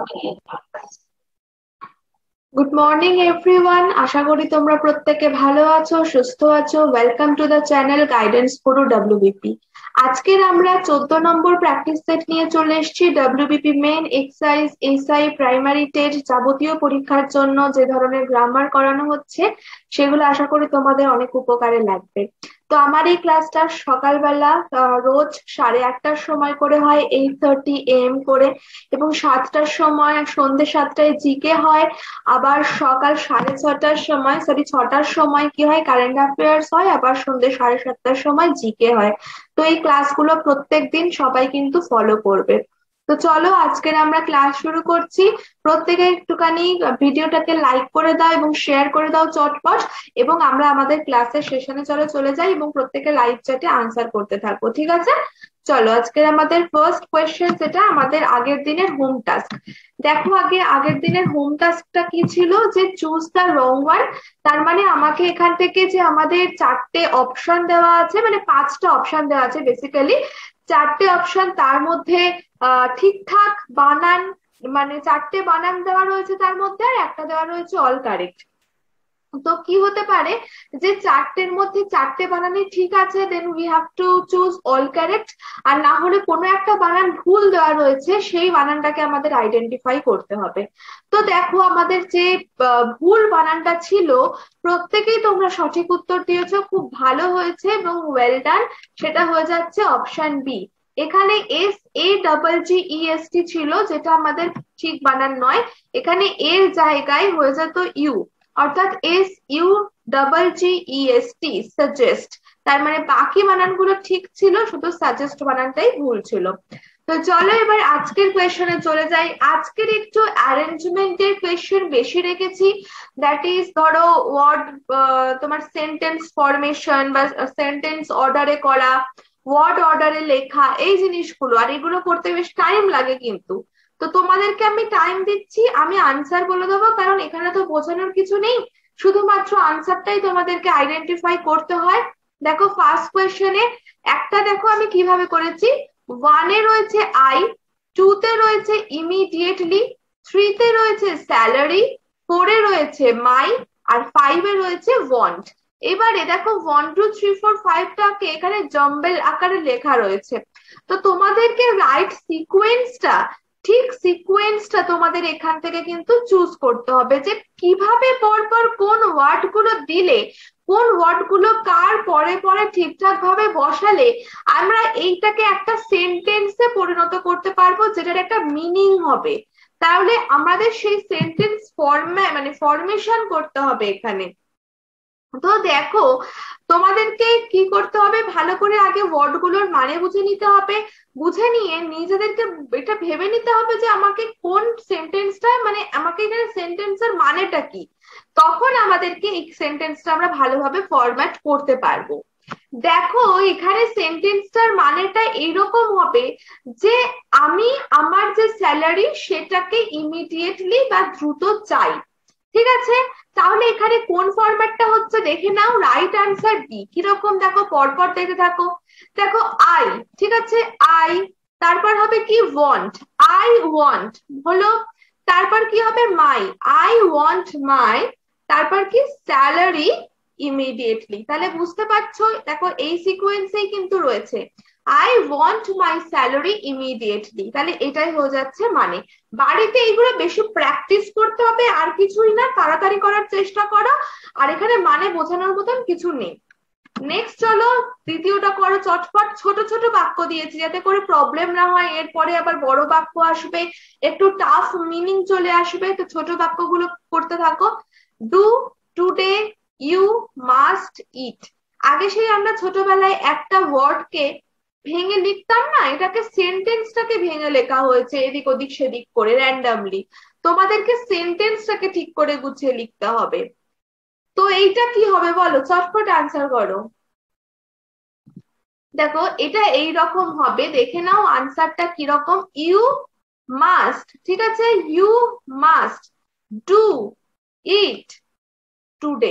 Good morning everyone, আশা করি তোমরা প্রত্যেকে ভালো আছো, সুস্থ আছো। Welcome to the channel guidance guru WBP. আজকের আমরা 14 নম্বর প্র্যাকটিস সেট নিয়ে চলে এসেছি। WBP main, exercise, SI, primary test যাবতীয় পরীক্ষার জন্য যে ধরনের গ্রামার করানো হচ্ছে সেগুলো আশা করি তোমাদের অনেক উপকারে লাগবে। তো আমার এই ক্লাসটা সকালবেলা রোজ 8:30টার সময় করে হয়, 8:30 AM করে, এবং 7টার সময়, সন্ধ্যে 7টায় জিকে হয়। আবার সকাল 6:30টার সময়, 6টার সময় কি হয়, কারেন্ট অ্যাফেয়ার্স হয়। আবার সন্ধ্যে 7:30টার সময় জিকে হয়। তো এই ক্লাসগুলো প্রত্যেকদিন সবাই কিন্তু ফলো করবে। তো চলো আজকের আমরা ক্লাস শুরু করছি। প্রত্যেকে একটুখানি ভিডিওটাকে লাইক করে দাও এবং শেয়ার করে দাও চটপট, এবং আমরা আমাদের ক্লাসের সেশনে চলে যাই এবং প্রত্যেকে লাইভ চ্যাটে আনসার করতে থাকবো, ঠিক আছে? চলো আজকের আমাদের ফার্স্ট কোয়েশ্চেন, যেটা আমাদের আগের দিনের হোম টাস্ক। দেখো আগের দিনের হোম টাস্কটা কি ছিল, যে চুজ দ্য রং ওয়ান। তার মানে আমাকে এখান থেকে, যে আমাদের 4টে অপশন দেওয়া আছে, মানে 5টা অপশন দেওয়া আছে বেসিক্যালি, 4টে অপশন, তার মধ্যে ঠিকঠাক বানান, মানে 4টে বানান দেওয়া রয়েছে তার মধ্যে, আর একটা দেওয়া রয়েছে অল কারেক্ট। তো কি হতে পারে, যে 4টের মধ্যে 4টে বানানই ঠিক আছে, then we have to choose all correct. আর না হলে কোনো একটা বানান ভুল দেওয়া রয়েছে, সেই বানানটাকে আমাদের আইডেন্টিফাই করতে হবে। তো দেখো আমাদের যে ভুল বানানটা ছিল, প্রত্যেকেই তোমরা সঠিক উত্তর দিয়েছো, খুব ভালো হয়েছে এবং ওয়েল ডান। সেটা হয়ে যাচ্ছে অপশন বি। এখানে SAGGEST ছিল, যেটা আমাদের ঠিক বানান নয়। এখানে এর জায়গায় হয়ে যেত ইউ, অর্থাৎ SUGGEST, সাজেস্ট। তার মানে বাকি বানানগুলো ঠিক ছিল, শুধু সাজেস্ট বানানটাই ভুল ছিল। তো চলো এবার আজকের কোয়েশ্চনে চলে যাই। আজকের একটু অ্যারেঞ্জমেন্টের কোয়েশ্চেন বেশি রেখেছি। দ্যাট ইজ, ধরো ওয়ার্ড, তোমার সেন্টেন্স ফরমেশন বা সেন্টেন্স অর্ডারে করা, ওয়ার্ড অর্ডারে লেখা, এই জিনিসগুলো। আর এগুলো করতে বেশ টাইম লাগে কিন্তু। তো তোমাদেরকে আমি টাইম দিচ্ছি, আমি আনসার বলে দেবো, কারণ এখানে তো বোঝানোর কিছু নেই, শুধুমাত্র আনসারটাই তোমাদেরকে আইডেন্টিফাই করতে হয়। দেখো ফার্স্ট কোয়েশ্চেনে একটা, দেখো আমি কিভাবে করেছি। ওয়ানে রয়েছে আই, টুতে রয়েছে ইমিডিয়েটলি, থ্রিতে রয়েছে স্যালারি, ফোরে রয়েছে মাই, আর ফাইভে রয়েছে ওয়ান্ট। এবারে দেখো 1 2 3 4 5টাকে এখানে জম্বেল আকারে লেখা রয়েছে। তো তোমাদেরকে রাইট সিকোয়েন্সটা, ঠিক সিকোয়েন্সটা তোমাদের এখান থেকে কিন্তু চুজ করতে হবে, যে কিভাবে পরপর কোন ওয়ার্ড গুলো দিলে, কোন ওয়ার্ড গুলো কার পরে পরে ঠিকঠাক ভাবে বসালে আমরা এইটাকে একটা সেন্টেন্সে পরিণত করতে পারবো, যেটার একটা মিনিং হবে। তাহলে আমাদের সেই সেন্টেন্স মানে ফরমেশন করতে হবে এখানে। তো দেখো তোমাদেরকে কি করতে হবে, ভালো করে আগে ওয়ার্ড গুলোর মানে বুঝে নিতে হবে। বুঝে নিয়ে নিজেদেরকে এটা ভেবে নিতে হবে যে আমাকে কোন সেন্টেন্সটা, মানে আমাকে এখানে সেন্টেন্সের মানেটা কি। তখন আমাদেরকে এই সেন্টেন্সটা আমরা ভালোভাবে ফরম্যাট করতে পারবো। দেখো এখানে সেন্টেন্সটার মানেটা এইরকম হবে, যে আমি আমার যে স্যালারি সেটাকে ইমিডিয়েটলি বা দ্রুত চাই। ঠিক আছে, তাহলে এখানে কোন ফরম্যাটটা হচ্ছে দেখে নাও। Right answer B. কিরকম দেখো, পরপর দেখে থাকো। দেখো আই, ঠিক আছে, আই, তারপর হবে কি ওয়ান্ট, আই ওয়ান্ট হলো। তারপর কি হবে মাই, আই ওয়ান্ট মাই। তারপর কি স্যালারি ইমিডিয়েটলি। তাহলে বুঝতে পারছো, দেখো এই সিকোয়েন্সেই কিন্তু রয়েছে, I want my salary immediately. তাহলে এটাই হয়ে যাচ্ছে মানে। বাড়িতে এইগুলো বেশি প্র্যাকটিস করতে হবে, আর কিছুই না, তাড়াতাড়ি করার চেষ্টা করো। আর এখানে মানে বোঝানোর মতন কিছু নেই। নেক্সট চলো দ্বিতীয়টা করো চটপট। ছোট ছোট বাক্য দিয়েছি যাতে করে প্রবলেম না হয়, এরপরে আবার বড় বাক্য আসবে, একটু টাফ মিনিং চলে আসবে। তো ছোট বাক্যগুলো করতে থাকো। Do, today, you, must, it. আগে সেই আমরা ছোটবেলায় একটা ওয়ার্ডকে ভেঙে লিখতাম না, এটাকে সেন্টেন্সটাকে ভেঙে লেখা হয়েছে এদিক ওদিক সেদিক করে র্যান্ডামলি। তোমাদেরকে সেন্টেন্সটাকে ঠিক করে গুছিয়ে লিখতে হবে। তো এইটা কি হবে বলো, চটপট আনসার করো। দেখো এটা এই রকম হবে, দেখে নাও আনসারটা কিরকম। ইউ মাস্ট, ঠিক আছে, you must do it today.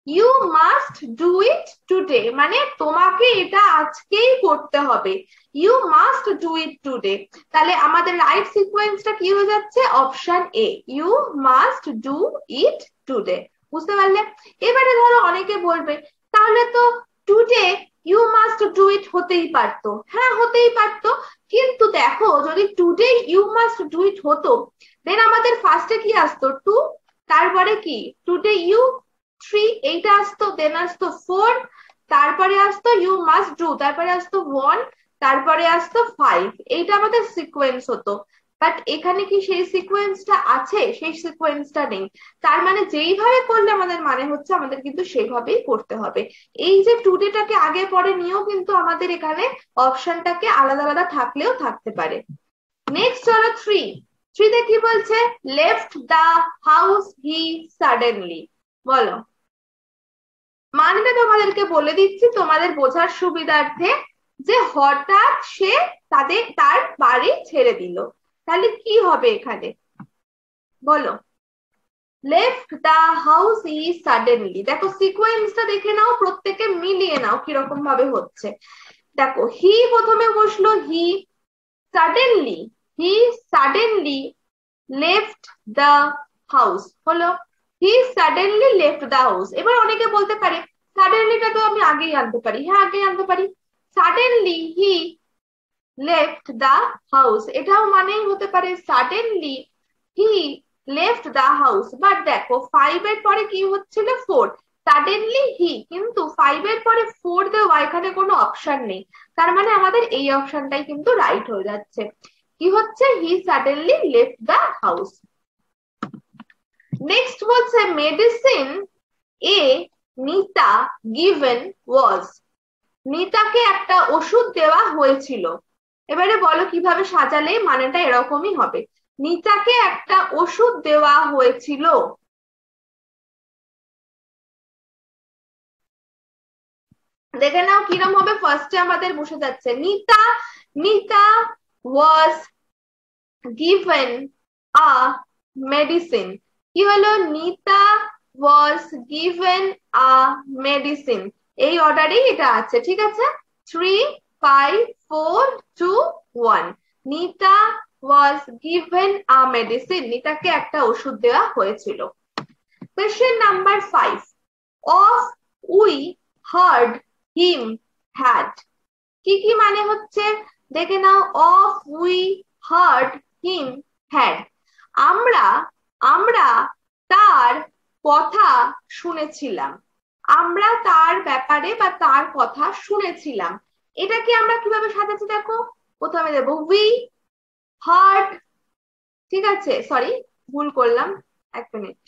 You must do it today, মানে তোমাকে এটা আজকেই করতে হবে। You must do it today, তাহলে আমাদের রাইট সিকোয়েন্সটা কি হয়ে যাচ্ছে? Option A, you must do it today. বুঝতে পারলে? এবারে ধরো অনেকে বলবে তাহলে তো today you must do it হতেই পারতো। হ্যাঁ, হতেই পারতো, কিন্তু দেখো যদি today you must do it হতো, দেন আমাদের ফার্স্টে কি আসতো? টু, তারপরে কি টুডে ইউ, 3, এইটা আসতো, দেন আসতো 4, তারপরে আসতো ইউ মাস্ট ডু, তারপরে আসতো 1, তারপরে আসতো 5। এইটা আমাদের সিকোয়েন্স হতো। বাট এখানে কি সেই সিকোয়েন্সটা আছে? সেই সিকোয়েন্সটা নেই। তার মানে যেইভাবে করলে আমাদের মানে হচ্ছে আমাদের কিন্তু সেভাবেই করতে হবে। এই যে টুডেটাকে আগে পরে নিয়েও কিন্তু আমাদের এখানে অপশনটাকে আলাদা আলাদা থাকলেও থাকতে পারে। নেক্সট হলো 3। 3 তে কি বলছে? Left the house he suddenly. বলো, মানেটা তোমাদেরকে বলে দিচ্ছি তোমাদের বোঝার সুবিধার্থে, যে হঠাৎ সে তার বাড়ি ছেড়ে দিল। তাহলে কি হবে এখানে? বলো, left the house he suddenly. দেখো সিকোয়েন্সটা দেখে নাও, প্রত্যেকে মিলিয়ে নাও কিরকম ভাবে হচ্ছে। দেখো, হি প্রথমে বসলো, he suddenly, he suddenly left the house হলো, he suddenly left the house. এবার অনেকে বলতে পারে সাডেনলিটা তো আমি আগেই আনতে পারি। হ্যাঁ, আগেই আনতে পারি। Suddenly he left the house, এটাও মানেই হতে পারে suddenly he left the house. But দেখো 5 এর পরে কি হচ্ছিল? 4। সাডেনলি হি, কিন্তু 5 এর পরে 4 দেওয়া এখানে কোনো অপশন নেই। তার মানে আমাদের এই অপশনটাই কিন্তু রাইট হয়ে যাচ্ছে। কি হচ্ছে? He suddenly left the house. Next বলছে medicine a Nita given was. নিতাকে একটা ওষুধ দেওয়া হয়েছিল। এবারে বলো কিভাবে সাজালে মানেটা এরকমই হবে। নিতাকে একটা ওষুধ দেওয়া হয়েছিল। দেখে নাও কিরম হবে। ফার্স্টে আমাদের বসে যাচ্ছে নিতা, নিতা ওয়াজ গিভেন আ মেডিসিন। কি হলো? Nita was given a medicine. এই অর্ডারেই এটা আছে, ঠিক আছে? 3, 5, 4, 2, 1। নিতা ওয়াজ গিভেন আ মেডিসিন, নিতাকে একটা ওষুধ দেওয়া হয়েছিল। Question number 5, of we heard him had. কি কি মানে হচ্ছে দেখে নাও। Of we heard him had, আমরা আমরা তার কথা শুনেছিলাম। আমরা তার ব্যাপারে বা তার কথা শুনেছিলাম। এটাকে আমরা কিভাবে সাজাচ্ছি দেখো। প্রথমে দেবো উই হার্ড, ঠিক আছে, সরি ভুল করলাম, 1 মিনিট।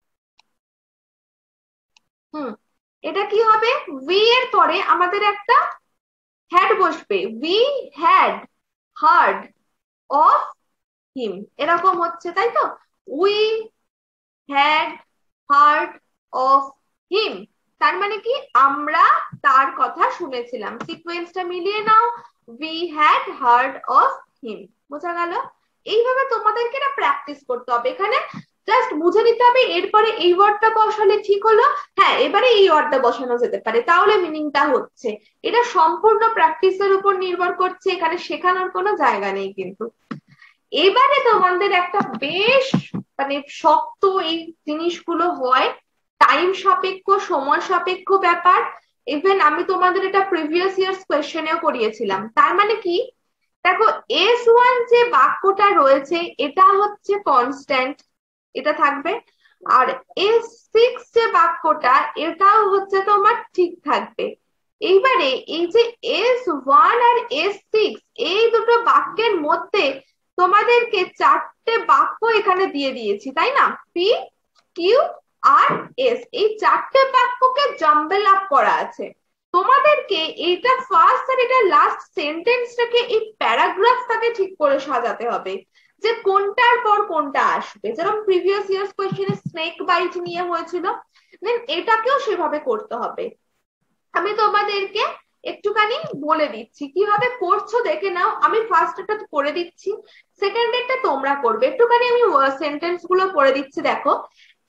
হুম, এটা কি হবে? উই এর পরে আমাদের একটা হ্যাড বসবে। We had heard of him, এরকম হচ্ছে, তাই তো? We had heard of him, তার মানে কি? আমরা তার কথা শুনেছিলাম। সিকোয়েন্সটা মিলিয়ে নাও, we had heard of him. বোঝা গেল? এইভাবে তোমাদেরকে না প্র্যাকটিস করতে হবে। এখানে জাস্ট বুঝে নিতে হবে এরপরে এই ওয়ার্ডটা বসালে ঠিক হলো, হ্যাঁ এবারে এই ওয়ার্ডটা বসানো যেতে পারে, তাহলে মিনিংটা হচ্ছে। এটা সম্পূর্ণ প্র্যাকটিসের উপর নির্ভর করছে, এখানে শেখানোর কোনো জায়গা নেই কিন্তু। এবারে তোমাদের একটা বেশ মানে শক্ত এই জিনিসগুলো হয়, টাইম সাপেক্ষ, সময় সাপেক্ষ ব্যাপার। ইভেন আমি তোমাদের এটা প্রিভিয়াস ইয়ার্স কোয়েশ্চেনেও করিয়েছিলাম। তার মানে কি? দেখো, S1 যে বাক্যটা রয়েছে এটা হচ্ছে কনস্ট্যান্ট, এটা থাকবে। আর S6 যে বাক্যটা এটাও হচ্ছে তোমার ঠিক থাকবে। এইবারে এই যে S1 আর S6 এই দুটো বাক্যের মধ্যে তোমাদেরকে 4টে বাক্য এখানে দিয়ে দিয়েছি, তাই না? পি, কিউ আর এস, এই 4টে বাক্যকে জাম্বেল আপ করা আছে। তোমাদেরকে এইটা ফার্স্ট আর এটা লাস্ট সেন্টেন্সটাকে, এই প্যারাগ্রাফটাকে ঠিক করে সাজাতে হবে যে কোনটার পর কোনটা আসবে। যেরকম প্রিভিয়াস ইয়ার্স কোয়েশ্চেনে স্নেক বাইট নিয়ে হয়েছিল, দেন এটাকেও সেভাবে করতে হবে। আমি তোমাদেরকে একটুখানি বলে দিচ্ছি কিভাবে করছো, দেখে নাও। আমি ফার্স্ট একটা করে দিচ্ছি, সেকেন্ড একটা তোমরা করবে। একটুখানি আমি সেন্টেন্স গুলো পড়ে দিচ্ছি, দেখো।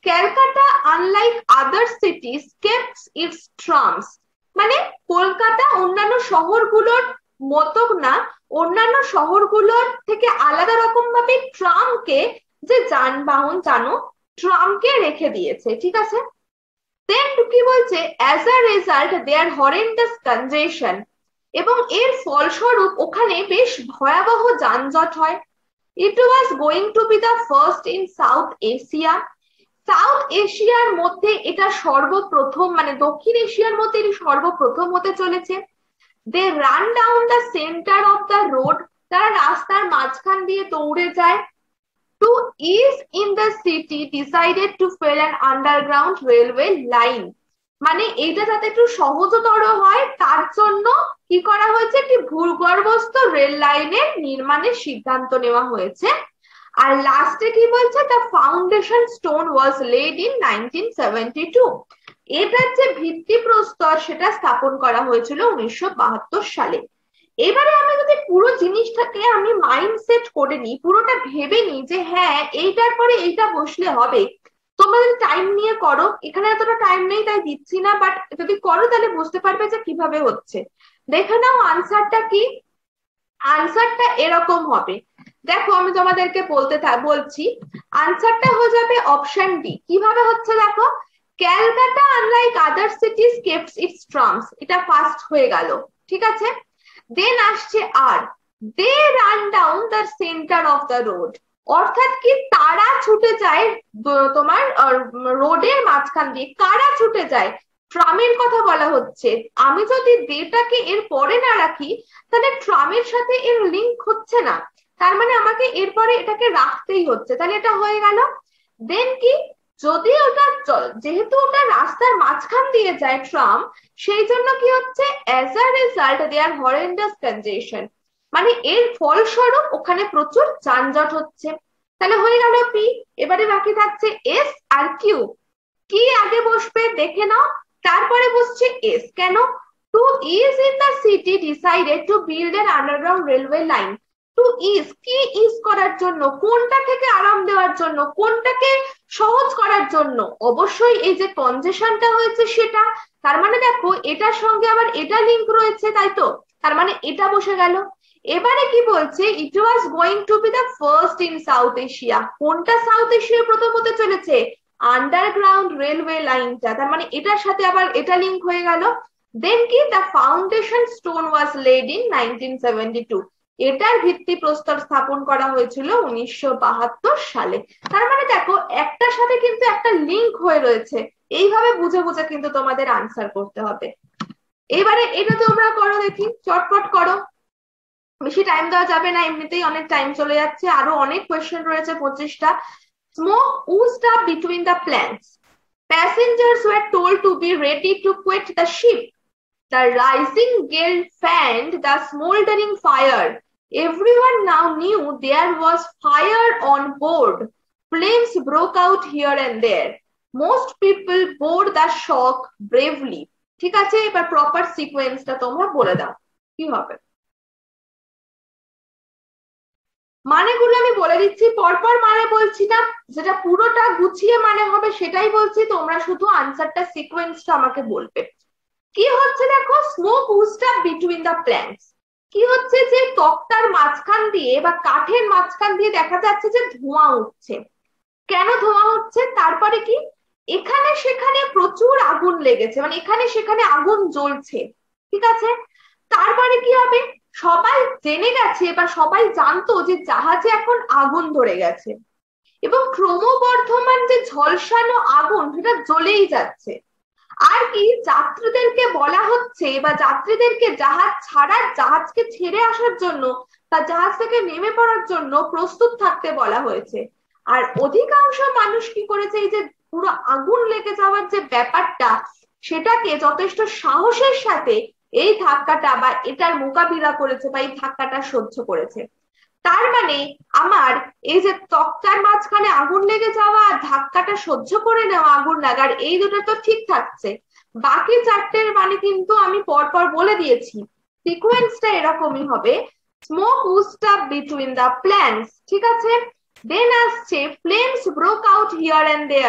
Calcutta unlike other cities keeps its trams, মানে কলকাতা অন্যান্য শহরগুলোর মতো না, অন্যান্য শহরগুলোর থেকে আলাদা রকম ভাবে ট্রামকে, যে যানবাহন জানো, ট্রামকে রেখে দিয়েছে, ঠিক আছে। দেন কি বলছে, as a result there horrendous congestion, এবং এর ফলস্বরূপ ওখানে বেশ ভয়াবহ যানজট হয়। It was going to be the first in South Asia, South এশিয়ার মধ্যে এটা সর্বপ্রথম, মানে দক্ষিণ এশিয়ার মধ্যে এটি সর্বপ্রথম হতে চলেছে। They run down the centre of the road, তারা রাস্তার মাঝখান দিয়ে দৌড়ে যায়। To ease in the city decided to fail an underground railway line, মানে এইটা যাতে একটু সহজতর হয় তার জন্য কি করা হয়েছে, একটি ভূগর্ভস্থ রেল লাইনের নির্মাণের সিদ্ধান্ত নেওয়া হয়েছে। আর লাস্টে কি বলছে, the foundation stone was laid in 1972, এটার যে ভিত্তিপ্রস্তর সেটা স্থাপন করা হয়েছিল 1972 সালে। এবারে আমি যদি পুরো জিনিসটাকে আমি মাইন্ডসেট করে নিই, পুরোটা ভেবে নিই যে হ্যাঁ এইটার পরে এইটা বসলে হবে, তোমরা যদি টাইম নিয়ে করো, এখানে এতটা টাইম নেই তাই দিচ্ছি না, বাট যদি করো তাহলে বুঝতে পারবে যে কিভাবে হচ্ছে। দেখে নাও আনসারটা কি, আনসারটা এরকম হবে। দেখো আমি তোমাদেরকে বলছি, আনসারটা হয়ে যাবে অপশন ডি। কিভাবে হচ্ছে দেখো, Calcutta unlike other cities keeps its trams, এটা ফার্স্ট হয়ে গেল, ঠিক আছে। দেন আসছে R, they run down the centre of the road, অর্থাৎ কি তারা ছুটে যায় তোমার রোডের মাঝখান দিয়ে। কারা ছুটে যায়, ট্রামের কথা বলা হচ্ছে। আমি যদি দেটাকে এর পরে না রাখি তাহলে ট্রামের সাথে এর লিঙ্ক হচ্ছে না, তার মানে আমাকে এরপরে এটাকে রাখতেই হচ্ছে, তাহলে এটা হয়ে গেল। দেন কি, যদি ওটা যেহেতু ওটা রাস্তার মাঝখান দিয়ে যায় ট্রাম, সেই জন্য কি হচ্ছে, as a result there horrendous congestion, মানে এর ফলস্বরূপ ওখানে প্রচুর যানজট হচ্ছে। তাহলে হয়ে গেল পি। এবারে বাকি থাকছে এস আর কিউ। কি আগে বসবে দেখে নাও, তারপরে বসছে এস। কেন, to ease in the city decided to build an underground railway line. To ease, কি ইজ করার জন্য, কোনটা থেকে আরাম দেওয়ার জন্য, কোনটাকে সহজ করার জন্য, অবশ্যই এই যে কনজেশনটা হয়েছে সেটা। তার মানে দেখো এটার সঙ্গে আবার এটা লিঙ্ক রয়েছে, তাই তো, তার মানে এটা বসে গেল। এবারে কি বলছে, it was going to be the first in South Asia, কোনটা সাউথ এশিয়ার প্রথম হতে চলেছে, আন্ডারগ্রাউন্ড রেলওয়ে লাইনটা, তার মানে এটার সাথে আবার এটা লিঙ্ক হয়ে গেল। দেন কি, the foundation stone was laid in 1972, এটার ভিত্তিপ্রস্তর স্থাপন করা হয়েছিল 1972 সালে। তার মানে দেখো একটার সাথে কিন্তু একটা লিঙ্ক হয়ে রয়েছে, এইভাবে বুঝে বুঝে কিন্তু তোমাদের আনসার করতে হবে। এবারে এটা তোমরা করো দেখি, চটপট করো, বেশি টাইম দেওয়া যাবে না, এমনিতেই অনেক টাইম চলে যাচ্ছে, আরো অনেক কোয়েশ্চেন রয়েছে 25টা। Smoke oozed up between the planks. Passengers were told to be ready to quit the ship. The rising gale fanned the smoldering fire. Everyone now knew there was fire on board. Flames broke out here and there. Most people bore the shock bravely. ঠিক আছে, এবার proper সিকোয়েন্সটা তোমরা বলে দাও কি হবে। মানেগুলো আমি বলে দিচ্ছি, পরপর মানে বলছি না, যেটা পুরোটা গুছিয়ে মানে হবে সেটাই বলছি, তোমরা শুধু আনসারটা সিকোয়েন্সটা আমাকে বলবে। কি হচ্ছে দেখো, smoke oozed up between the planks, কি হচ্ছে যে তক্তার মাঝখান দিয়ে বা কাঠের মাঝখান দিয়ে দেখা যাচ্ছে যে ধোঁয়া উঠছে। কেন ধোঁয়া হচ্ছে, তারপরে কি, এখানে সেখানে প্রচুর আগুন লেগেছে, মানে এখানে সেখানে আগুন জ্বলছে, ঠিক আছে। তারপরে কি হবে, সবাই জেনে গেছে বা সবাই জানতো যে জাহাজে এখন আগুন ধরে গেছে, এবং ক্রমবর্ধমান যে ঝলসানো আগুন সেটা জ্বলেই যাচ্ছে। আর কি, যাত্রীদেরকে বলা হচ্ছে বা যাত্রীদেরকে জাহাজকে ছেড়ে আসার জন্য বা জাহাজ থেকে নেমে পড়ার জন্য প্রস্তুত থাকতে বলা হয়েছে। আর অধিকাংশ মানুষ কি করেছে, এই যে পুরো আগুন লেগে যাওয়ার যে ব্যাপারটা, সেটাকে যথেষ্ট সাহসের সাথে এই ধাক্কাটা বা এটার মোকাবিলা করেছে বা এই ধাক্কাটা সহ্য করেছে। তার মানে আমার এই যে তক্তার মাঝখানে আগুন লেগে যাওয়া আর ধাক্কাটা সহ্য করে নেওয়া আগুন লাগার, এই দুটো তো ঠিক থাকছে। বাকি চারটের মানে কিন্তু আমি পরপর বলে দিয়েছি, সিকোয়েন্সটা এরকমই হবে, smoke oozed up between the planks, ঠিক আছে। দেন আসছে flames broke out here and there,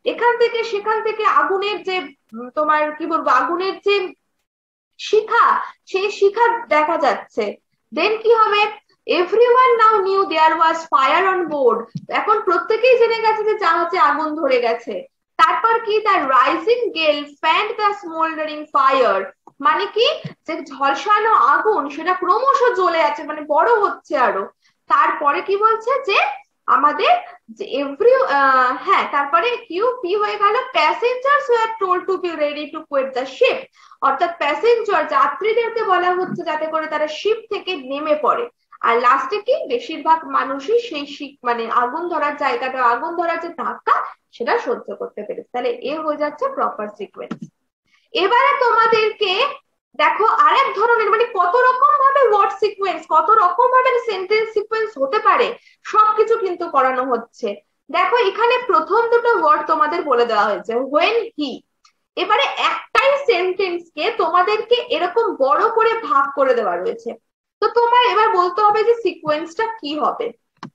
এখান থেকে সেখান থেকে আগুনের যে তোমার কি বলবো আগুনের যে শিখা, সেই শিখা দেখা যাচ্ছে। দেন কি হবে, everyone now knew there was fire on board, এখন প্রত্যেকেই জেনে গেছে যে জাহাজে আগুন ধরে গেছে। তারপর কি, তার রাইজিং গেল ফ্যান্ড দ্য স্মোল্ডারিং ফায়ার, মানে কি, যে ঝলসানো আগুন সেটা ক্রমশ জ্বলে আছে, মানে বড় হচ্ছে আরো। তারপরে কি বলছে যে আমাদের যে এভরি, হ্যাঁ তারপরে কিউ পি হয়ে গেল, passengers were told to be ready to quit the ship, অর্থাৎ প্যাসেঞ্জার যাত্রীদেরকে বলা হচ্ছে যাতে করে তারা শিপ থেকে নেমে পড়ে। আর লাস্টে কি, বেশিরভাগ মানুষই সেই মানে আগুন ধরার জায়গাটা, আগুন ধরার যে ধাক্কা সেটা সহ্য করতে পেরেছে। তাহলে এ হয়ে যাচ্ছে প্রপার সিকোয়েন্স। এবারে তোমাদেরকে দেখো আরেক ধরনের, মানে কত রকম ভাবে ওয়ার্ড সিকোয়েন্স, কত রকম ভাবে সেন্টেন্স সিকোয়েন্স হতে পারে, সবকিছু কিন্তু করানো হচ্ছে। দেখো এখানে প্রথম দুটো ওয়ার্ড তোমাদের বলে দেওয়া হয়েছে, when he। এবারে একটাই সেন্টেন্স কে তোমাদেরকে এরকম বড় করে ভাগ করে দেওয়া রয়েছে, তো তোমার এবার বলতে হবে যে সিকোয়েন্সটা কি হবে।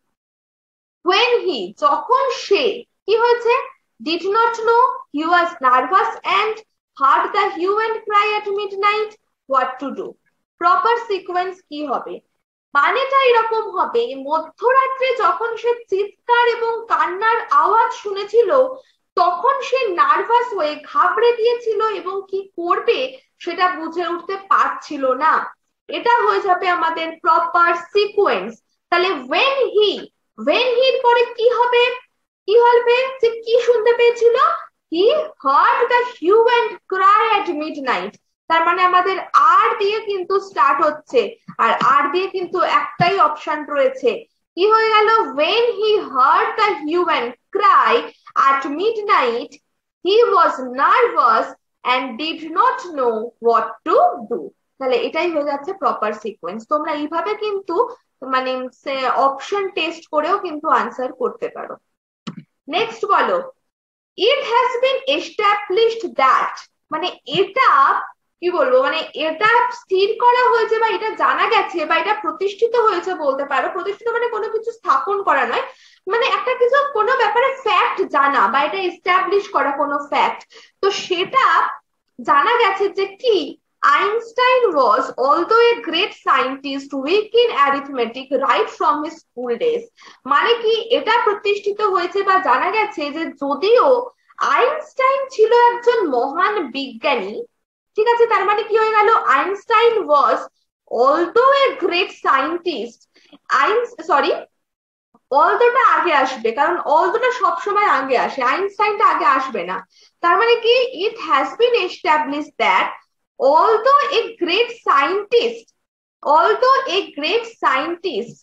when he, যখন সে, কি হয়েছে, did not know, he was nervous and heard the hue and cry at midnight, what to do। Proper sequence কি হবে, মানেটা এরকম হবে, মধ্যরাত্রে যখন সে চিৎকার এবং কান্নার আওয়াজ শুনেছিল তখন সে নার্ভাস হয়ে ঘাবড়ে গিয়েছিল এবং কি করবে সেটা বুঝে উঠতে পারছিল না। এটা হয়ে যাবে আমাদের প্রপার সিকোয়েন্স। তাহলে when he, when he এর পরে কি হবে, কি হবে, যে কি শুনতে পেয়েছিল, he heard the hue and cry at midnight। তার মানে আমাদের আর দিয়ে কিন্তু স্টার্ট হচ্ছে, আর আর দিয়ে কিন্তু একটাই অপশন রয়েছে, কি হয়ে গেল, when he heard the hue and cry at midnight he was nervous and did not know what to do। তাহলে এটাই হয়ে যাচ্ছে প্রপার সিকোয়েন্স। তোমরা এইভাবে কিন্তু মানে অপশন টেস্ট করেও কিন্তু আনসার করতে পারো। নেক্সট বলো, it has been established that, মানে এটা কি বলবো, মানে এটা স্থির করা হয়েছে বা এটা জানা গেছে বা এটা প্রতিষ্ঠিত হয়েছে বলতে পারো। প্রতিষ্ঠিত মানে কোনো কিছু স্থাপন করা নয়, মানে একটা কিছু কোনো ব্যাপারে ফ্যাক্ট জানা বা এটা এস্টাবলিশ করা কোনো ফ্যাক্ট, তো সেটা জানা গেছে যে কি, Einstein was, although a great scientist, weak in arithmetic right from his school days। মানে কি, এটা প্রতিষ্ঠিত হয়েছে বা জানা গেছে যে যদিও আইনস্টাইন ছিল একজন মহান বিজ্ঞানী, ঠিক আছে, তার মানে কি হয়ে গেল, Einstein was although a great scientist, sorry অলদোটা আগে আসবে, কারণ অলদোটা সবসময় আগে আসে, আইনস্টাইনটা আগে আসবে না। তার মানে কি, it has been established that although a great scientist, although a great scientist,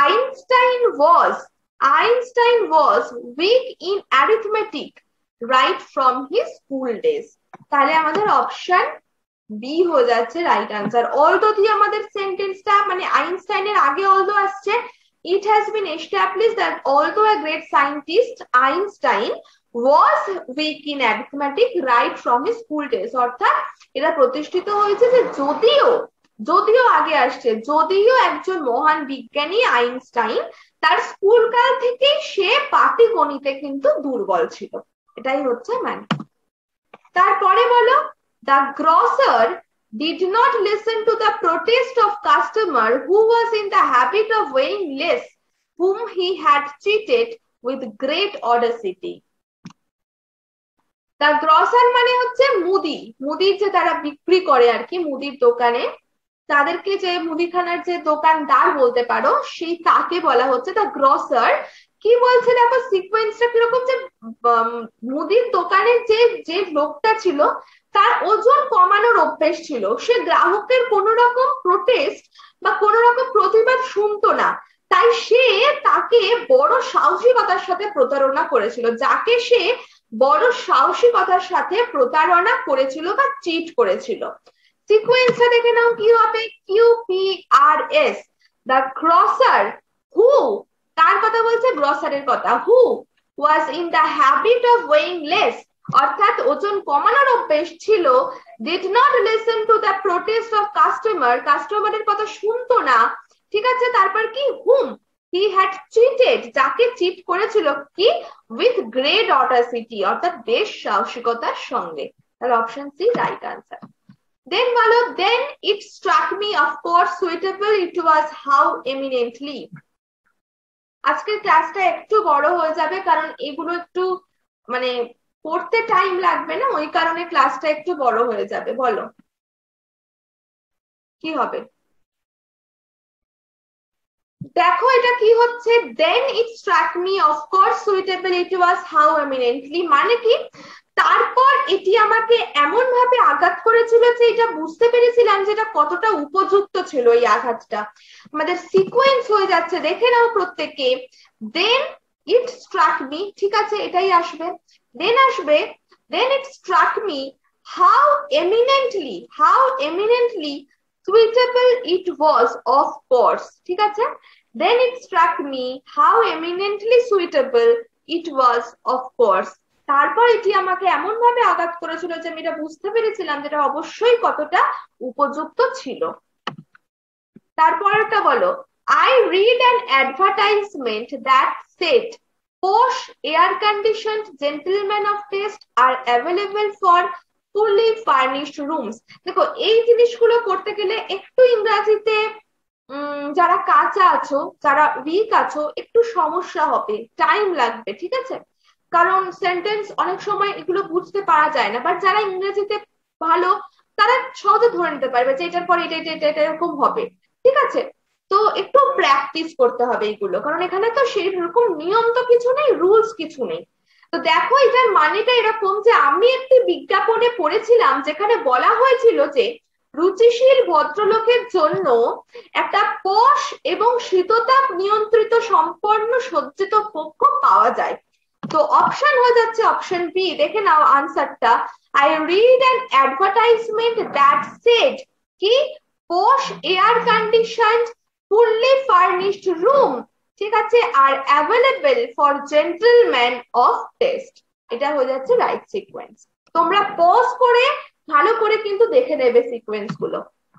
Einstein was weak in arithmetic right from his school days। তাহলে আমাদের অপশন বি হয়ে যাচ্ছে রাইট আনসার। অলদো দিয়ে আমাদের সেন্টেন্সটা, মানে আইনস্টাইনের আগে অলদো আসছে, it has been established that although a great scientist, Einstein was weak in arithmetic right from his school days। অর্থাৎ এটা প্রতিষ্ঠিত হয়েছে যে যদিও আগে আসছে, যদিও একজন মহান বিজ্ঞানী আইনস্টাইন তার স্কুল কাল থেকে সে পাটিগণিতে কিন্তু দুর্বল ছিল, এটাই হচ্ছে মানে। তারপরে বলো, the grocer did not listen to the protest of customer who was in the habit of weighing less, whom he had treated with great audacity। The grocer মানে হচ্ছে মুদির যে তারা বিক্রি করে আর কি, মুদির দোকানে, তাদেরকে যে মুদিখানার যে দোকানদার বলতে পারো, সেই তাকে বলা হচ্ছে the grocer। কি বলছে দেখো সিকোয়েন্সটা কিরকম, যে মুদির দোকানের যে লোকটা ছিল তার ওজন কমানোর অভ্যেস ছিল, সে গ্রাহকের কোন রকম প্রোটেস্ট বা কোন রকম প্রতিবাদ শুনতো না, তাই সে তাকে বড় সাহসিকতার সাথে প্রতারণা করেছিল, যাকে সে বড় সাহসিকতার সাথে প্রতারণা করেছিল বা চিট করেছিল। সিকোয়েন্সটা দেখে নাও কি হবে, QPRS, দ্য গ্রসার হু, কার কথা বলছে, গ্রসারের কথা, who was in the habit of weighing less, অর্থাৎ ওজন কমানোর অভ্যেস ছিল, did not listen to the protest of কাস্টমারের কথা শুনতো না, ঠিক আছে। তারপর কি, হুম, হি হ্যাড চিটেড, যাকে চিট করেছিল কি, উইথ গ্রেট অডাসিটি, অর্থাৎ বেশ সাহসিকতার সঙ্গে। তাহলে option C right answer. Then বলো, then it struck me, of course suitable it was, how eminently. আজকের ক্লাসটা একটু বড় হয়ে যাবে কারণ এগুলো একটু মানে পড়তে টাইম লাগবে না, ওই কারণে ক্লাসটা একটু বড় হয়ে যাবে। বলো কি হবে। দেখো এটা কি হচ্ছে, then it struck me, of course suitable it was, how eminently, মানে কি তারপর এটি আমাকে এমন ভাবে আঘাত করেছিল যে এটা বুঝতে পেরেছিলাম যে এটা কতটা উপযুক্ত ছিল এই আঘাতটা। আমাদের সিকোয়েন্স হয়ে যাচ্ছে, দেখে নাও প্রত্যেকে। দেন ইট স্ট্রাক মি, ঠিক আছে এটাই আসবে, দেন আসবে, then it struck me, how eminently, how eminently suitable it was, of course, ঠিক আছে। Then it struck me how eminently suitable it was, of course, তারপর এটি আমাকে এমন ভাবে আঘাত করেছিল যে আমি এটা বুঝতে পেরেছিলাম যেটা অবশ্যই কতটা উপযুক্ত ছিল। তারপরটা বলো, I read an advertisement that said posh air conditioned gentlemen of taste are available for fully furnished rooms। দেখো এই জিনিসগুলো করতে গেলে একটু ইংরেজিতে যারা কাঁচা আছো, যারা উইক আছো, একটু সমস্যা হবে, টাইম লাগবে, ঠিক আছে। কারণ সেন্টেন্স অনেক সময় এগুলো বুঝতে পারা যায় না, বাট যারা ইংরেজিতে ভালো তারা সহজে ধরে নিতে পারবে যে এটার পর এটা এটা এটা এটা এরকম হবে, ঠিক আছে। তো একটু প্র্যাকটিস করতে হবে এইগুলো, কারণ এখানে তো সেরকম নিয়ম তো কিছু নেই, রুলস কিছু নেই। তো দেখো এটার মানেটা এরকম যে আমি একটি বিজ্ঞাপনে পড়েছিলাম যেখানে বলা হয়েছিল যে রুচিশীল ভদ্রলোকের জন্য একটা পশ এবং শীততাপ নিয়ন্ত্রিত সম্পন্ন সজ্জিত কক্ষ পাওয়া যায়। তো অপশন হয়ে যাচ্ছে অপশন বি, দেখে নাও আনসারটা। I read an advertisement that said কি, posh air conditioned fully furnished room, ঠিক আছে, আর available for gentleman of taste. এটা হয়ে যাচ্ছে রাইট সিকোয়েন্স। তোমরা পজ করে ভালো করে কিন্তু দেখে নেবে সিকোয়েন্স গুলো।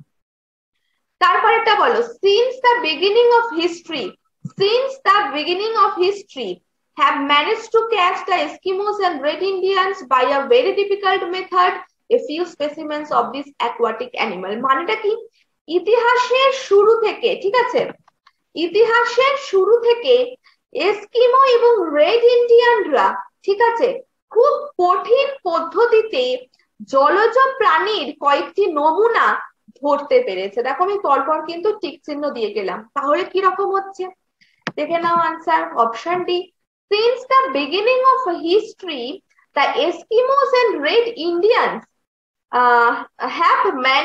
তারপরেরটা বলো, since the beginning of history, since the beginning of history have managed to catch the Eskimos and Red Indians by a very difficult method a few specimens of this aquatic animal। মানেটা কি, ইতিহাসের শুরু থেকে, ঠিক আছে, ইতিহাসের শুরু থেকে এস্কিমো এবং রেড ইন্ডিয়ানরা, ঠিক আছে, খুব কঠিন পদ্ধতিতে জলজ প্রাণীর কয়েকটি নমুনা ধরতে পেরেছে। দেখো আমি পরপর কিন্তু টিক চিহ্ন দিয়ে গেলাম, তাহলে কি রকম হচ্ছে দেখে নাও answer. Option D, since the beginning of history the Eskimos and Red Indians have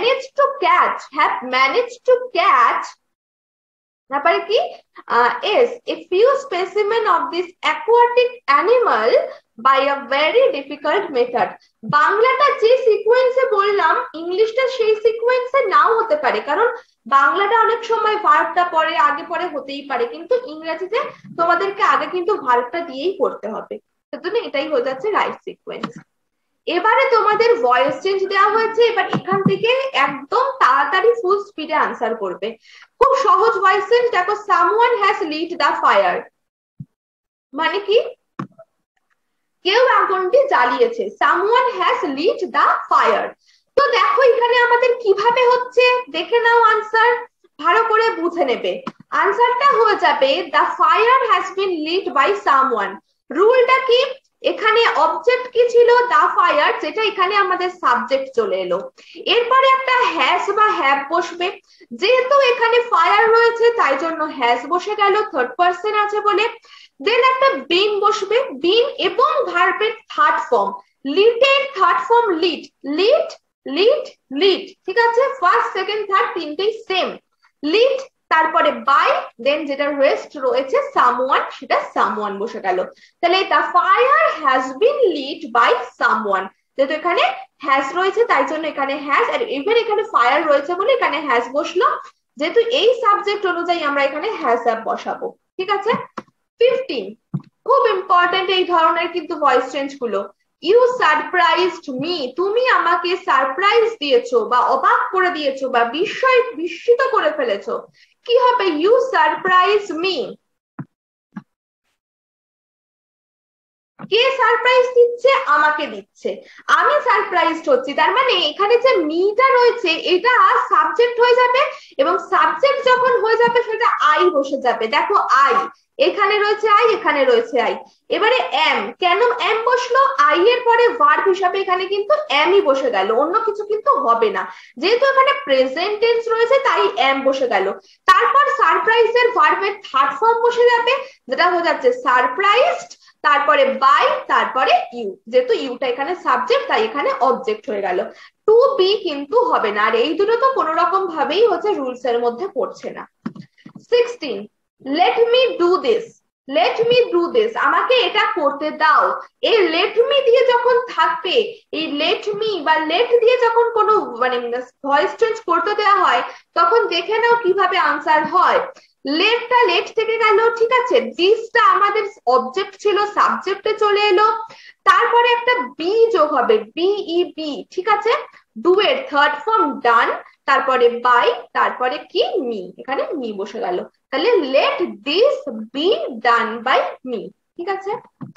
managed to catch তারপরে কি, is a few specimen of this aquatic animal by a very difficult method। বাংলাটা যে সিকোয়েন্সে বললাম ইংলিশটা সেই সিকোয়েন্সে নাও হতে পারে, কারণ বাংলাটা অনেক সময় ভার্বটা পরে আগে পরে হতেই পারে, কিন্তু ইংরেজিতে তোমাদেরকে আগে কিন্তু ভার্বটা দিয়েই পড়তে হবে। সেজন্য এটাই হয়ে যাচ্ছে রাইট সিকোয়েন্স। এবারে তোমাদের ভয়েস চেঞ্জ দেওয়া হয়েছে, এবার এখান থেকে একদম তাড়াতাড়ি ফুল স্পিডে আনসার করবে। খুব সহজ ভয়েস চেঞ্জ। দেখো, someone has lit the fire, মানে কি কেউ আগুনটি জ্বালিয়েছে, someone has lit the fire. তো দেখো এখানে আমাদের কিভাবে হচ্ছে দেখে নাও আনসার, ভালো করে বুঝে নেবে। আনসারটা হয়ে যাবে the fire has been lit by someone. রুলটা কি, এখানে অবজেক্ট কি ছিল, দা ফায়ার, যেটা এখানে আমাদের সাবজেক্ট চলে এলো। এরপরে একটা হ্যাজ বা হ্যাভ বসবে, যেহেতু এখানে ফায়ার রয়েছে তাই জন্য হ্যাজ বসে গেল, থার্ড পারসন আছে বলে। দেন একটা বিন বসবে, বিন এবং ভার্বের থার্ড ফর্ম, লিডের third form lit, lit lit lit, ঠিক আছে, ফার্স্ট সেকেন্ড থার্ড তিনটেই সেম, লিড, তারপরে বাই, দেন যেটা রেস্ট রয়েছে সামওয়ান, সেটা সামওয়ান বসে গেল। তাহলে the fire has been lit by someone, যেহেতু এখানে হ্যাজ রয়েছে তাই জন্য এখানে হ্যাজ, আর ইভেন এখানে ফায়ার রয়েছে বলে এখানে হ্যাজ বসলো, যেহেতু এই সাবজেক্ট অনুযায়ী আমরা এখানে হ্যাজ অ্যাপ বসাবো, ঠিক আছে। 15 খুব ইম্পর্টেন্ট এই ধরনের কিন্তু ভয়েস চেঞ্জ গুলো। ইউ সারপ্রাইজড মি, তুমি আমাকে সারপ্রাইজ দিয়েছো বা অবাক করে দিয়েছো বা বিস্মিত করে ফেলেছো। কি হবে, ইউ সারপ্রাইজ মি, কে সারপ্রাইজ দিচ্ছে? আমাকে দিচ্ছে, আমি সারপ্রাইজড হচ্ছি। তার মানে এখানে যে মিটা রয়েছে এটা সাবজেক্ট হয়ে যাবে, এবং সাবজেক্ট যখন হয়ে যাবে সেটা আই বসে যাবে। দেখো আই, এখানে রয়েছে আই, এখানে রয়েছে আই। এবারে এম, কেন এম বসলো? আই এর পরে ভার্ব হিসাবে এখানে কিন্তু এমই বসে গেল, অন্য কিছু কিন্তু হবে না, যেহেতু এখানে প্রেজেন্ট টেন্স রয়েছে তাই এম বসে গেল। তারপর সারপ্রাইজের ভার্বের থার্ড ফর্ম বসে যাবে, যেটা হয়ে যাচ্ছে সারপ্রাইজড, তারপরে বাই, তারপরে ইউ, যেহেতু ইউটা এখানে সাবজেক্ট তাই এখানে অবজেক্ট হয়ে গেল। টু বি কিন্তু হবে না, আর এই দুটো তো কোনো রকম ভাবেই হচ্ছে রুলস এর মধ্যে পড়ছে না। 16, let me do this, let me do this, আমাকে এটা করতে দাও। এই লেট মি দিয়ে যখন থাকবে, এই লেট মি বা লেট দিয়ে যখন কোনো মানে ভয়েস চেঞ্জ করতে দেওয়া হয়, তখন দেখে নাও কিভাবে আনসার হয়। লেটটা লেট থেকে গেল, ঠিক আছে, দিসটা আমাদের অবজেক্ট ছিল, সাবজেক্টে চলে এলো, তারপরে একটা বি যোগ হবে, বিই বি, ঠিক আছে, ডু এর থার্ড ফর্ম ডান, তারপরে বাই, তারপরে কি মি, এখানে মি বসে গেল। তাহলে let this be done by me, ঠিক আছে।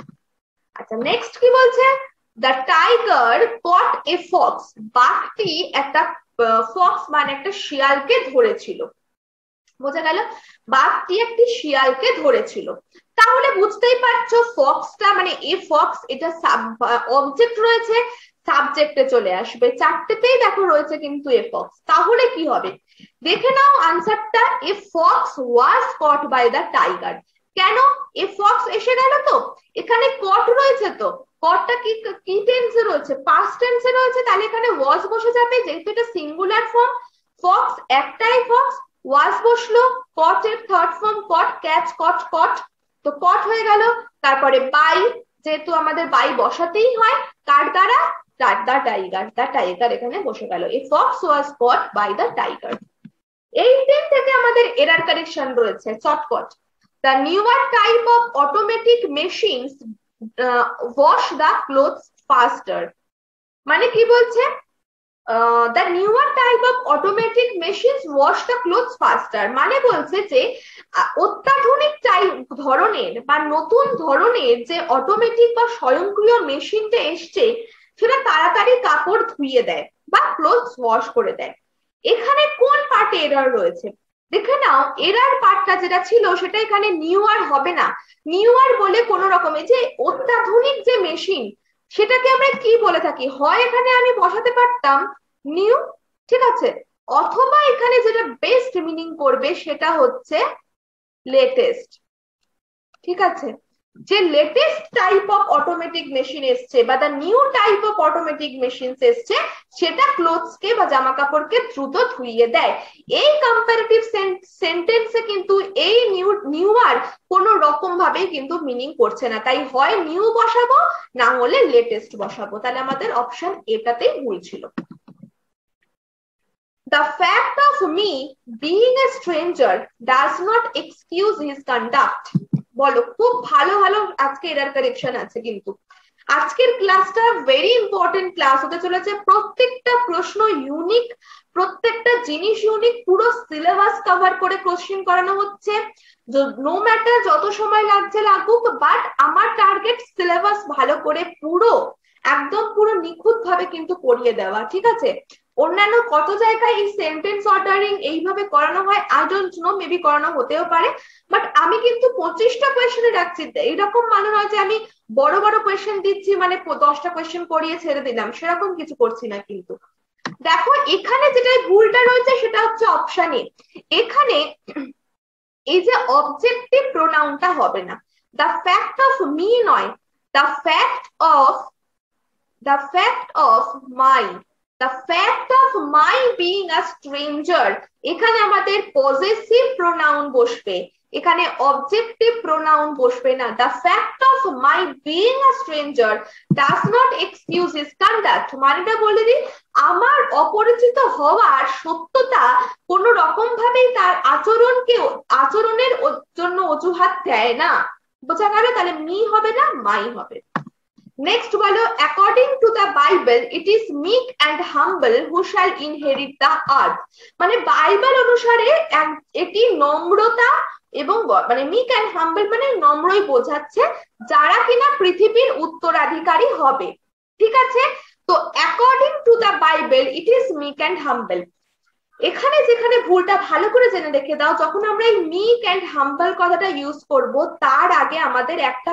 আচ্ছা নেক্সট কি বলছে? The tiger caught a fox, বাঘটি একটা ফক্স মানে একটা শিয়ালকে ধরেছিল, বোঝা গেল, বাঘটি একটি শিয়ালকে ধরেছিল। তাহলে বুঝতেই পারছো ফক্সটা মানে এ ফক্স, এটা অবজেক্ট রয়েছে, সাবজেক্টে চলে আসবে, চারটেতেই দেখো রয়েছে কিন্তু এ ফক্স। তাহলে কি হবে দেখে নাও আনসারটা, a fox was caught by the tiger. কেন? এ ফক্স এসে গেল তো, এখানে কট রয়েছে, তো কটটা কি কি টেন্সে রয়েছে? পাস্ট টেন্সে রয়েছে, তাহলে এখানে ওয়াজ বসে যাবে, যেহেতু এটা সিঙ্গুলার ফর্ম, ফক্স একটাই ফক্স, ওয়াজ বসলো, কট এর third form caught, catch caught caught, তো কট হয়ে গেল। তারপরে বাই, যেহেতু আমাদের বাই বসাতেই হয়, কার দ্বারা? দ্য টাইগার, দ্য টাইগার এখানে বসে গেল, a fox was caught by the tiger. 18 থেকে আমাদের এরার কারেকশন রয়েছে shortcut. The newer type of automatic machines wash the clothes faster, মানে কি বলছে? The newer type of automatic machines wash the clothes faster, মানে বলছে যে অত্যাধুনিক ধরনের বা নতুন ধরনের যে অটোমেটিক বা স্বয়ংক্রিয় মেশিনটা এসছে, সেটা তাড়াতাড়ি কাপড় ধুইয়ে দেয় বা ক্লোথস ওয়াশ করে দেয়। এখানে কোন পার্টে এরার রয়েছে দেখে নাও। এরার পার্টটা যেটা ছিল সেটা এখানে নিউয়ার হবে না, নিউয়ার বলে কোন রকমের যে অত্যাধুনিক যে মেশিন, সেটাকে আমরা কি বলে থাকি? হয় এখানে আমি বসাতে পারতাম নিউ, ঠিক আছে, অথবা এখানে যেটা বেস্ট মিনিং করবে সেটা হচ্ছে লেটেস্ট, ঠিক আছে, যে latest type of automatic machine এসছে বা the new type of automatic machine এসছে, সেটা ক্লোথস কে বা জামা কাপড়কে দ্রুত ধুইয়ে দেয়। এই কম্পারেটিভ সেন্টেন্সে কিন্তু এই নিউয়ার কোন রকম ভাবে কিন্তু মিনিং করছে না, তাই হয় নিউ বসাবো না হলে লেটেস্ট বসাবো, তাহলে আমাদের অপশন এটাতেই ভুল ছিল। The fact of me being a stranger does not excuse his conduct. বলো, খুব ভালো ভালো আজকে এরার কারেকশন আছে কিন্তু। আজকের ক্লাসটা ভেরি ইম্পর্টেন্ট ক্লাস হতে চলেছে, প্রত্যেকটা প্রশ্ন ইউনিক, প্রত্যেকটা জিনিস ইউনিক, পুরো সিলেবাস কভার করে কোশ্চেন করানো হচ্ছে। নো ম্যাটার যত সময় লাগছে লাগুক, বাট আমার টার্গেট সিলেবাস ভালো করে পুরো একদম পুরো নিখুঁত ভাবে কিন্তু পড়িয়ে দেওয়া, ঠিক আছে। অন্যান্য কত জায়গায় এই সেন্টেন্স অর্ডারিং এইভাবে করানো হয় আই ডোন্ট নো, মেবি করানো হতেও পারে, বাট আমি কিন্তু 25টা কোয়েশ্চেনে রাখছি। এরকম মানে নয় যে আমি বড় বড় কোয়েশ্চেন দিচ্ছি মানে 10টা কোয়েশ্চেন করিয়ে ছেড়ে দিলাম, সেরকম কিছু করছি না কিন্তু। দেখো এখানে যেটা ভুলটা রয়েছে সেটা হচ্ছে অপশনে, এখানে এই যে অবজেক্টিভ প্রোনাউনটা হবে না, দ্য ফ্যাক্ট অফ মি নয়, the fact of my, the fact of my being a stranger, এখানে আমাদের পজেসিভ প্রোনাউন বসবে, এখানে অবজেক্টিভ প্রোনাউন বসবে না। the fact of my being a stranger does not excuse his conduct, মানেটা বলে দিই, আমার অপরিচিত হওয়ার সত্যতা কোন রকম ভাবেই তার আচরণের জন্য অজুহাত দেয় না, বোঝা গেল? তাহলে মি হবে না, মাই হবে। নেক্সট বলো, according to the Bible it is meek and humble who shall inherit the earth, মানে বাইবেল অনুসারে এটি নম্রতা এবং মানে মিক অ্যান্ড হাম্বল মানে নম্রই বোঝাচ্ছে, যারা কিনা পৃথিবীর উত্তরাধিকারী হবে। ঠিক আছে, তো according to the Bible it is meek and humble. এখানে যেখানে ভুলটা ভালো করে জেনে রেখে দাও, যখন আমরা এই মিক অ্যান্ড হাম্বল কথাটা ইউজ করব তার আগে আমাদের একটা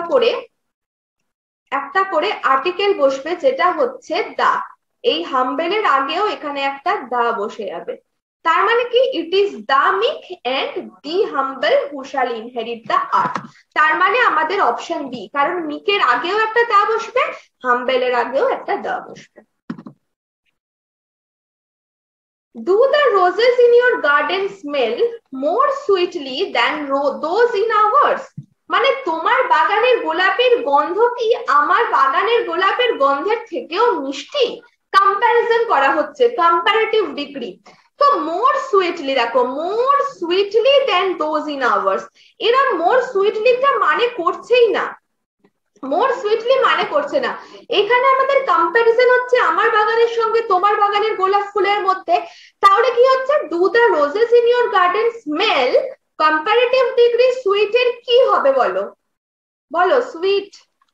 করে আর্টিকেল বসবে, যেটা হচ্ছে দা। এই হাম্বেলের আগেও এখানে একটা দা বসে যাবে। তার মানে কি, it is the meek and the humble who shall inherit the earth. তার মানে আমাদের অপশন বি, কারণ মিকের আগেও একটা দা বসবে, হাম্বেলের আগেও একটা দা বসবে। Do the roses in your garden smell more sweetly than those in ours? মানে তোমার বাগানের গোলাপের গন্ধ কি আমার বাগানের গোলাপের গন্ধের থেকেও মিষ্টি? কম্প্যারিজন করা হচ্ছে, কম্পারেটিভ ডিগ্রি। তো মোর সুইটলি, দেখো more sweetly than those in ours, এরা মোর সুইটলিটা মানে করছেই না, মোর সুইটলি মানে করছে না। এখানে আমাদের কম্প্যারিজন হচ্ছে আমার বাগানের সঙ্গে তোমার বাগানের গোলাপ ফুলের মধ্যে। তাহলে কি হচ্ছে, do the roses in your garden smell, comparative degree সুইটের কি হবে বলো, বলো সুইট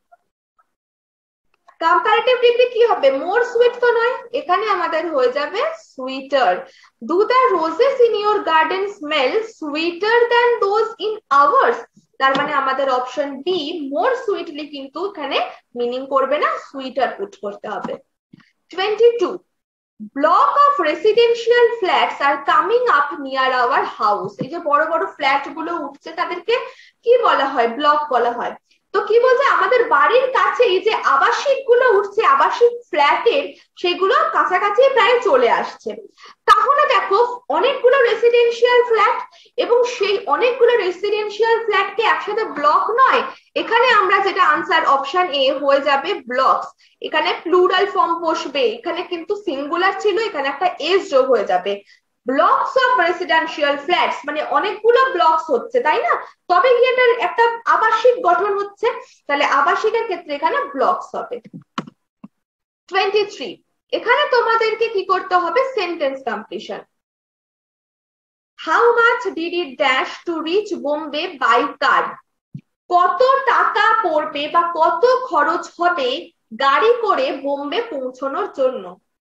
কম্পারেটিভ ডিগ্রি কি হবে, মোর সুইট তো নয়, এখানে আমাদের হয়ে যাবে sweeter. Do the roses in your garden smell sweeter than those in ours, তার মানে আমাদের অপশন বি মোর সুইটলি কিন্তু এখানে মিনিং করবে না, সুইটার পুট করতে হবে। 22, block of residential flats are coming up near our house. এই যে বড় বড় ফ্ল্যাট গুলো উঠছে তাদেরকে কি বলা হয়, ব্লক বলা হয়। তো কি বলছে, আমাদের বাড়ির কাছে এই যে আবাসিক গুলো উঠছে, আবাসিক ফ্ল্যাটের সেগুলো কাছাকাছি প্রায় চলে আসছে। তাহলে দেখো অনেকগুলো রেসিডেন্সিয়াল ফ্ল্যাট, এবং সেই অনেকগুলো রেসিডেন্সিয়াল ফ্ল্যাটকে একসাথে ব্লক নয়, এখানে আমরা যেটা আনসার অপশন এ হয়ে যাবে ব্লকস। এখানে প্লুরাল ফর্ম বসবে, এখানে কিন্তু সিঙ্গুলার ছিল, এখানে একটা এস যোগ হয়ে যাবে। ব্লকস অফ রেসিডেন্সিয়াল ফ্ল্যাটস মানে অনেকগুলো ব্লকস হচ্ছে, তাই না, তবে কি এটার একটা আবাসিক গঠন হচ্ছে, তাহলে আবাসিকের ক্ষেত্রে এখানে ব্লকস হবে। 23, এখানে তোমাদেরকে কি করতে হবে, sentence completion. How much did it dash to reach Bombay by car, কত টাকা পড়বে বা কত খরচ হবে গাড়ি করে বোম্বে পৌঁছানোর জন্য।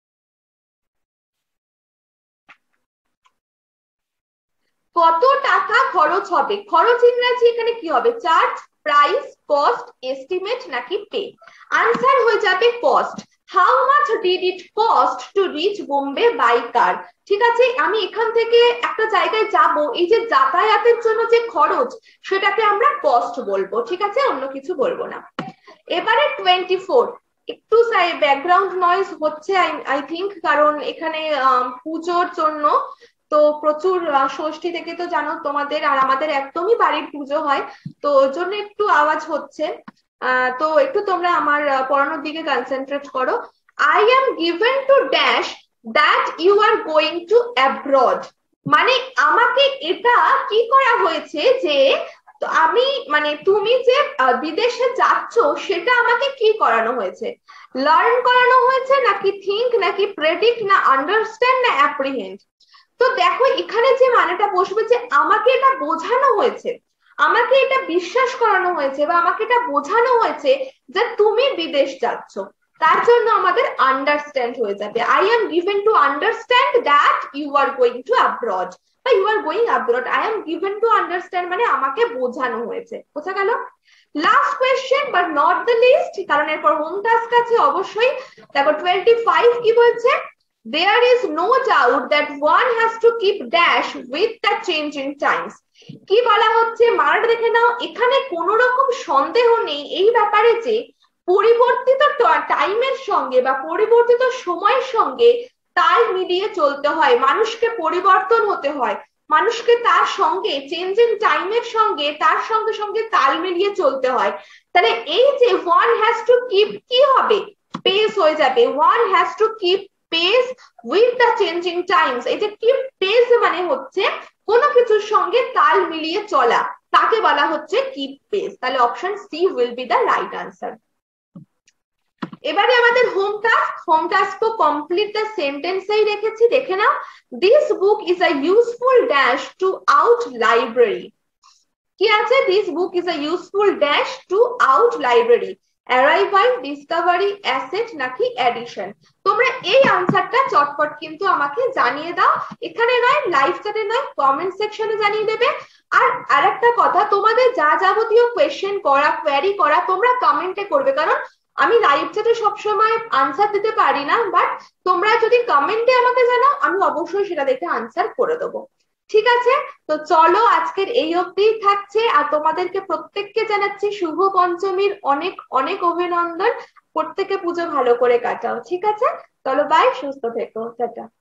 কত টাকা খরচ হবে, খরচ ইংরেজি এখানে কি হবে, চার্জ, প্রাইস, কস্ট, এস্টিমেট নাকি পে। আনসার হয়ে যাবে cost. How much did it cost to reach Bombay by car. ঠিক আছে, আমি এখান থেকে একটা জায়গায় যাব, এই যে যাতায়াতের জন্য যে খরচ সেটাকে আমরা কস্ট বলবো, ঠিক আছে, অন্য কিছু বলবো না। এবারে 24, একটু ব্যাকগ্রাউন্ড নয়েজ হচ্ছে আই থিঙ্ক, কারণ এখানে পুজোর জন্য তো প্রচুর ষষ্ঠী থেকে তো জানো তোমাদের আর আমাদের একদমই বাড়ির পুজো হয়, তো ওর জন্য একটু আওয়াজ হচ্ছে। তো একটু তোমরা আমার পড়ানোর দিকে কনসেন্ট্রেট করো। I am given to dash that you are going to abroad, মানে আমাকে এটা কি করা হয়েছে যে তো আমি মানে তুমি যে বিদেশে যাচ্ছ সেটা আমাকে কি করানো হয়েছে, লার্ন করানো হয়েছে নাকি থিঙ্ক নাকি প্রেডিক্ট না আন্ডারস্ট্যান্ড না অ্যাপ্রিহেন্ড। তো দেখো এখানে যে মানেটা বসবে যে আমাকে এটা বোঝানো হয়েছে, আমাকে এটা বিশ্বাস করানো হয়েছে বা আমাকে এটা বোঝানো হয়েছে যে তুমি বিদেশ যাচ্ছ, তার জন্য আমাদের আন্ডারস্ট্যান্ড হয়ে যাবে। I am given to understand that you are going to abroad বা you are going abroad. I am given to understand মানে আমাকে বোঝানো হয়েছে, বোঝা গেল। Last question but not the least, কারণ এরপর হোম টাস্ক আছে অবশ্যই। দেখো 25 কি বলছে, there is no doubt that one has to keep dash with the changing times। কি বলা হচ্ছে মার্ক দেখে নাও, এখানে কোনো রকম সন্দেহ নেই এই ব্যাপারে যে পরিবর্তিত টাইমের সঙ্গে বা পরিবর্তিত সময়ের সঙ্গে তাল মিলিয়ে চলতে হয়, মানুষকে পরিবর্তন হতে হয়, মানুষকে তার সঙ্গে চেঞ্জিং টাইমের সঙ্গে তার সঙ্গে সঙ্গে তাল মিলিয়ে চলতে হয়। তাহলে এই যে one has to keep কি হবে, পেস হয়ে যাবে, one has to keep pace with the changing times। এই যে keep pace মানে হচ্ছে কোনো কিছুর সঙ্গে তাল মিলিয়ে চলা, তাকে বলা হচ্ছে keep pace। তাহলে option C will be the right answer। এবারে আমাদের হোম টাস্ক কমপ্লিট দ্য সেন্টেন্সেই রেখেছি, দেখে নাও। This book is a useful dash to out library. কি আছে, this book is a useful dash to out library, arrival, discovery, asset নাকি addition. তোমরা এই আনসারটা চটপট কিন্তু আমাকে জানিয়ে দাও, এখানে নয়, লাইভ চ্যাটে নয়, কমেন্ট সেকশনে জানিয়ে দেবে। আর আরেকটা কথা, তোমাদের যা যাবতীয় কোয়েশ্চেন করা, কোয়ারি করা, তোমরা কমেন্টে করবে, কারণ আমি লাইভ চ্যাটে সবসময় আনসার দিতে পারি না, বাট তোমরা যদি কমেন্টে আমাকে জানাও আমি অবশ্যই সেটা দেখে আনসার করে দেবো। ঠিক আছে, তো চলো আজকের এই অবধি থাকছে, আর তোমাদেরকে প্রত্যেককে জানাচ্ছি শুভ পঞ্চমীর অনেক অনেক অভিনন্দন। প্রত্যেকে পুজো ভালো করে কাটাও, ঠিক আছে? চলো বাই, সুস্থ থেকো, টাটা।